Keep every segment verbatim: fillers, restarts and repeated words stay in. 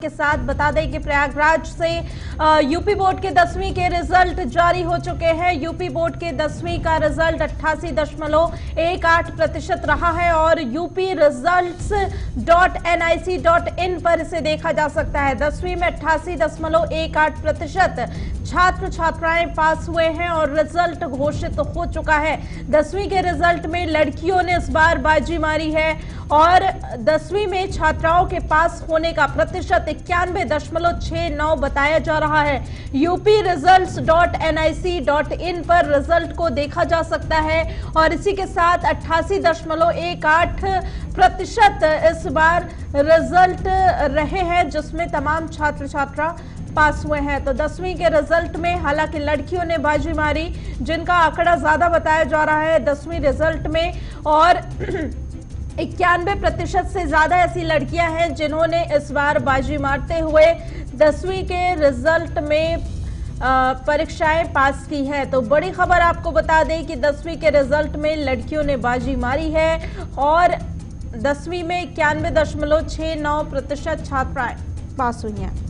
के साथ बता दें कि प्रयागराज से यूपी बोर्ड के दसवीं के रिजल्ट जारी हो चुके हैं। यूपी बोर्ड के दसवीं का रिजल्ट अट्ठासी दशमलव एक आठ प्रतिशत रहा है और UP results dot N I C dot in पर इसे देखा जा सकता है। दसवीं में अट्ठासी दशमलव एक आठ प्रतिशत छात्र छात्राएं पास हुए हैं और रिजल्ट घोषित हो चुका है। दसवीं के रिजल्ट में लड़कियों ने इस बार बाजी मारी है और दसवीं में छात्राओं के पास होने का प्रतिशत इक्यानवे दशमलव छह नौ बताया जा रहा है। UP results dot N I C dot in पर रिजल्ट को देखा जा सकता है और इसी के साथ अट्ठासी दशमलव एक आठ प्रतिशत इस बार रिजल्ट रहे हैं जिसमें तमाम छात्र छात्रा पास हुए हैं। तो दसवीं के रिजल्ट में हालांकि लड़कियों ने बाजी मारी, जिनका आंकड़ा ज्यादा बताया जा रहा है दसवीं रिजल्ट में, और इक्यानवे प्रतिशत से ज्यादा ऐसी लड़कियां हैं जिन्होंने इस बार बाजी मारते हुए दसवीं के रिजल्ट में परीक्षाएं पास की है। तो बड़ी खबर आपको बता दें कि दसवीं के रिजल्ट में लड़कियों ने बाजी मारी है और दसवीं में इक्यानवे दशमलव छह नौ प्रतिशत छात्राएं पास हुई हैं।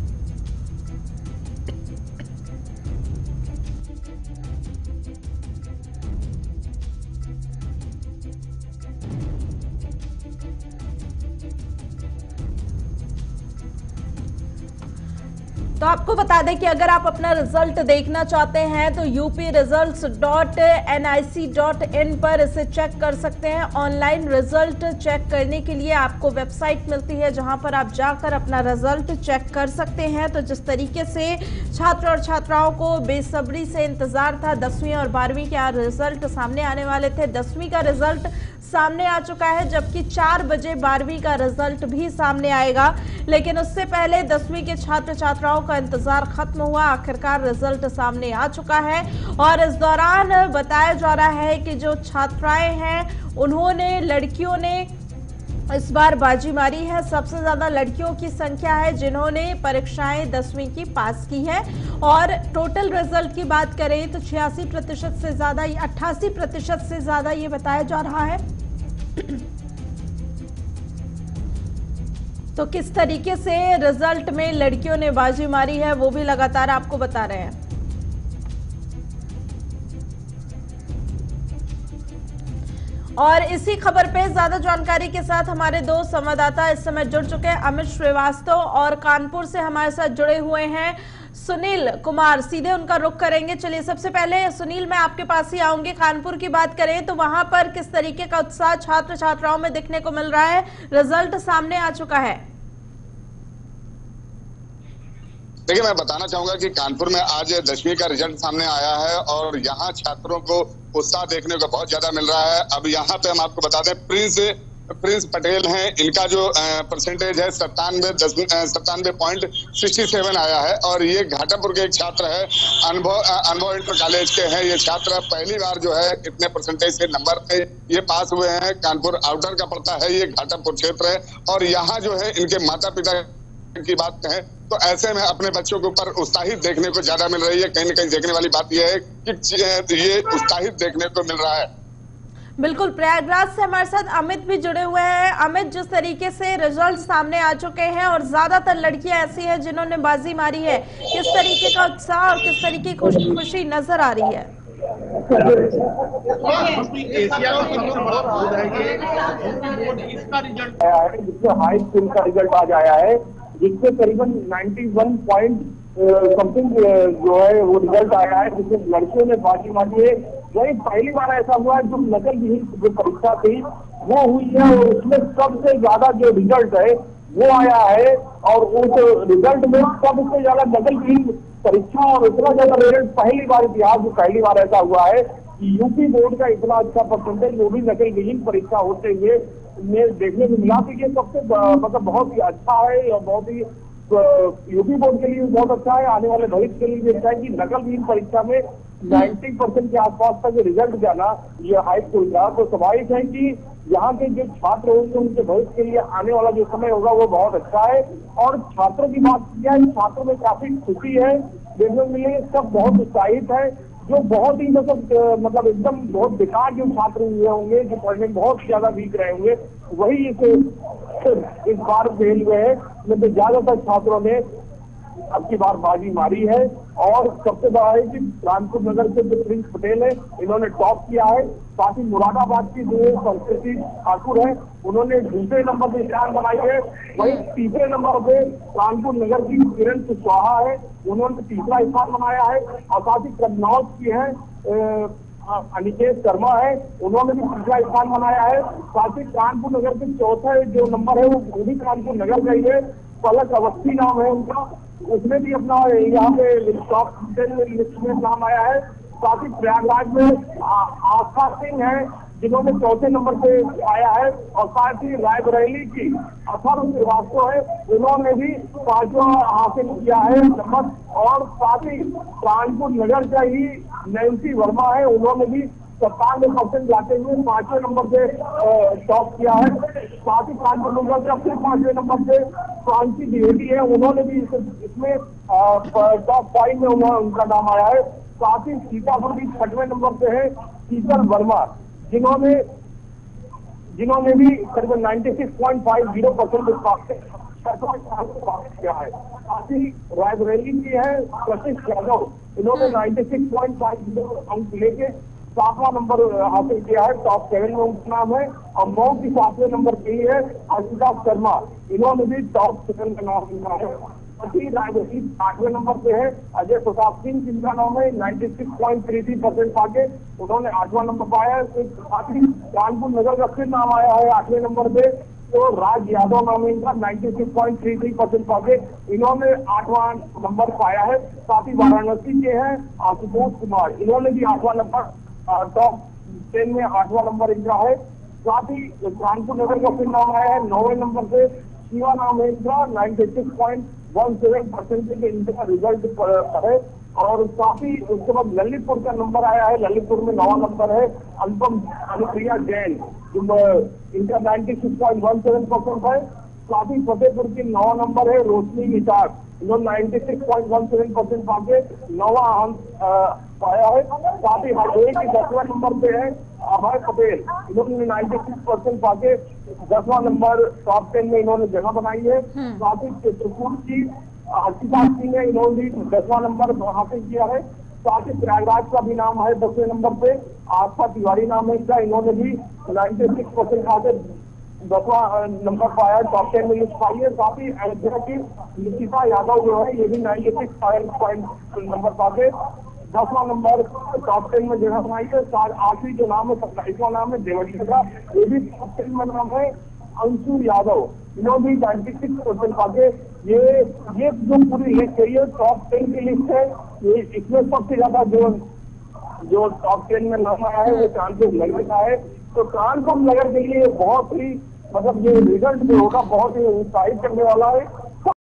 तो आपको बता दें कि अगर आप अपना रिजल्ट देखना चाहते हैं तो UP results dot N I C dot in पर इसे चेक कर सकते हैं। ऑनलाइन रिजल्ट चेक करने के लिए आपको वेबसाइट मिलती है जहां पर आप जाकर अपना रिजल्ट चेक कर सकते हैं। तो जिस तरीके से छात्र और छात्राओं को बेसब्री से इंतजार था, दसवीं और बारहवीं के रिजल्ट सामने आने वाले थे। दसवीं का रिजल्ट सामने आ चुका है जबकि चार बजे बारहवीं का रिजल्ट भी सामने आएगा, लेकिन उससे पहले दसवीं के छात्र छात्राओं का इंतजार खत्म हुआ। आखिरकार रिजल्ट सामने आ चुका है और इस दौरान बताया जा रहा है कि जो छात्राएं हैं उन्होंने, लड़कियों ने इस बार बाजी मारी है। सबसे ज्यादा लड़कियों की संख्या है जिन्होंने परीक्षाएं दसवीं की पास की है और टोटल रिजल्ट की बात करें तो छियासी प्रतिशत से ज्यादा, अट्ठासी प्रतिशत से ज्यादा ये बताया जा रहा है। तो किस तरीके से रिजल्ट में लड़कियों ने बाजी मारी है वो भी लगातार आपको बता रहे हैं। और इसी खबर पे ज्यादा जानकारी के साथ हमारे दो संवाददाता इस समय जुड़ चुके हैं। अमित श्रीवास्तव और कानपुर से हमारे साथ जुड़े हुए हैं सुनील कुमार, सीधे उनका रुख करेंगे। चलिए सबसे पहले सुनील, मैं आपके पास ही आऊंगी। कानपुर की बात करें तो वहां पर किस तरीके का उत्साह छात्र छात्राओं में दिखने को मिल रहा है? रिजल्ट सामने आ चुका है। देखिए, मैं बताना चाहूंगा कि कानपुर में आज दसवीं का रिजल्ट सामने आया है और यहाँ छात्रों को उत्साह देखने को बहुत ज्यादा मिल रहा है। अब यहाँ पे हम आपको बता दें, प्रिंस प्रिंस पटेल हैं, इनका जो परसेंटेज है सत्तानवे सत्तानवे पॉइंट सिक्सटी सेवन आया है और ये घाटापुर के एक छात्र है, अनुभव अनुभव इंटर कॉलेज के हैं। ये छात्र पहली बार जो है इतने परसेंटेज से नंबर पे ये पास हुए हैं। कानपुर आउटर का पड़ता है, ये घाटापुर क्षेत्र है और यहाँ जो है इनके माता पिता की बात कहें तो ऐसे में अपने बच्चों के ऊपर उत्साहित देखने को ज्यादा मिल रही है। कहीं न कहीं देखने वाली बात यह है कि ये उत्साहित देखने को मिल रहा है। बिल्कुल, प्रयागराज से हमारे साथ अमित भी जुड़े हुए हैं। अमित, जिस तरीके से रिजल्ट सामने आ चुके हैं और ज्यादातर लड़कियां ऐसी हैं जिन्होंने बाजी मारी है, किस तरीके का उत्साह और किस तरीके की खुशी नजर आ रही है? हाई स्कूल का रिजल्ट आज आया है जिससे करीबन इक्यानवे पॉइंट समथिंग जो है वो रिजल्ट आया है, जिसमें लड़कियों ने बाजी मारी है। वही पहली बार ऐसा हुआ है जो नकल विहीन जो परीक्षा थी वो हुई है और उसमें सबसे ज्यादा जो रिजल्ट है वो आया है और उस रिजल्ट में सबसे ज्यादा नकल विहीन परीक्षा और इतना ज्यादा रिजल्ट पहली बार इतिहास में पहली बार ऐसा हुआ है कि यूपी बोर्ड का इतना अच्छा परसेंटेज वो भी नकल विहीन परीक्षा होते हुए में देखने को मिला। तो ये सबसे मतलब बहुत ही अच्छा है और बहुत ही यूपी बोर्ड के लिए बहुत अच्छा है, आने वाले भविष्य के लिए भी अच्छा है कि नकल विहीन परीक्षा में नब्बे परसेंट के आसपास का जो रिजल्ट जाना ये हाई स्कूल का, तो स्वाभाविक है कि यहाँ के जो छात्र होंगे उनके भविष्य के लिए आने वाला जो समय होगा वो बहुत अच्छा है। और छात्रों की बात किया है, छात्रों में काफी खुशी है, देखने को मिले सब बहुत उत्साहित है। जो बहुत ही मतलब अ, मतलब एकदम बहुत बेकार जो छात्र हुए होंगे, जो पढ़ने में बहुत ज्यादा वीक रहे होंगे, वही इस इस बार फेल हुए हैं। मतलब ज्यादातर छात्रों ने अब की बार बाजी मारी है। और सबसे बड़ा है कि कानपुर नगर के जो प्रिंस पटेल है, इन्होंने टॉप किया है। साथ ही मुरादाबाद की जो सरस्वती ठाकुर है, उन्होंने दूसरे नंबर पे स्थान बनाई है। वही तीसरे नंबर पे कानपुर नगर की किरण कुशवाहा है, उन्होंने तीसरा स्थान बनाया है। और साथ ही कन्नौज की है अ, अनिकेत शर्मा है, उन्होंने भी तीसरा स्थान बनाया है। साथ ही कानपुर नगर के चौथा जो नंबर है वो भी कानपुर नगर का ही है, पलक अवस्थी नाम है उनका, उसमें भी अपना यहाँ पे टॉप टेन लिस्ट में नाम आया है। साथ ही प्रयागराज में आस्था सिंह है, जिन्होंने चौथे नंबर पे आया है। और साथ ही रायबरेली की अथर्व श्रीवास्तव है, उन्होंने भी पांचवा हासिल किया है नंबर। और साथ ही कानपुर नगर का ही नैन्सी वर्मा है, उन्होंने भी सत्तानवे परसेंट लाते हुए पांचवें नंबर पे टॉप किया है। साथ ही कानपुर नगर का फिर पांचवें नंबर पे फ्रांसी द्विवेदी है, उन्होंने भी इसमें टॉप फाइव में उनका नाम आया है। साथ ही सीतापुर भी छठवें नंबर पे है शीतल वर्मा, जिन्होंने जिन्होंने भी करीबन छियानवे पॉइंट पाँच परसेंट किया है। साथ ही रायबरेली की है प्रशिश यादव, इन्होंने छियानवे पॉइंट पाँच अंक लेके सातवां नंबर हासिल किया है, टॉप सेवन में उनका नाम है। और मऊ की सातवें नंबर पे है अर्चिता शर्मा, इन्होंने भी टॉप सेवन में नाम लिखा है। रायबरेली आठवें नंबर पे है अजय प्रताप सिंह, जिनका नाम है छियानवे पॉइंट तीन परसेंट पाके उन्होंने आठवां नंबर पाया है। साथ ही कानपुर नगर का फिर नाम आया है आठवें नंबर पे, तो राज यादव नाम है इनका, छियानवे पॉइंट तीन परसेंट पाके इन्होंने आठवां नंबर पाया है। साथ ही वाराणसी के हैं आशुतोष कुमार, इन्होंने भी आठवां नंबर टॉप टेन में आठवां नंबर इनका है। साथ ही कानपुर नगर का फिर नाम आया है नौवे नंबर पे, शिवा नाम है इनका, छियानवे पॉइंट सत्रह परसेंट के इनका रिजल्ट है। और काफी उसके बाद ललितपुर का नंबर आया है, ललितपुर में नवा नंबर है अनुपम अनुप्रिया जैन, इनका छियानवे पॉइंट सत्रह परसेंट है। साथ ही फतेहपुर की नवा नंबर है रोशनी निषाद, इन्होंने छियानवे पॉइंट सत्रह परसेंट पाके नवा अंक पाया है। साथ ही हरदोई की दसवां नंबर पे है अभय पटेल, इन्होंने छियानवे परसेंट पाके दसवां नंबर टॉप टेन में इन्होंने जगह बनाई है। साथ ही चित्रकूट की अर्चिता सिंह है, इन्होंने भी दसवां नंबर हासिल किया है। साथ ही प्रयागराज का भी नाम है दसवें नंबर पे, आस्था तिवारी नाम है इसका, इन्होंने भी छियानवे परसेंट पाके दसवां नंबर पाया, टॉप टेन में लिस्ट पाई है। साथ ही अयोध्या की निशिता यादव जो है, ये भी छियानवे पॉइंट नंबर पाके दसवां नंबर टॉप टेन में जगह बनाई है। आखिरी जो नाम है सत्ताईसवां नाम है देवरिया का, ये भी टॉप टेन में नाम है अंशु यादव, इन्होंने भी छियानवे परसेंट पाके ये ये जो पूरी लिस्ट है ये टॉप टेन की लिस्ट है। ये इसमें सबसे ज्यादा जो जो टॉप टेन में नाम आया है वो कानपुर नगर का है। तो कानपुर नगर के लिए बहुत ही मतलब ये रिजल्ट जो होगा बहुत ही उत्साहित करने वाला है।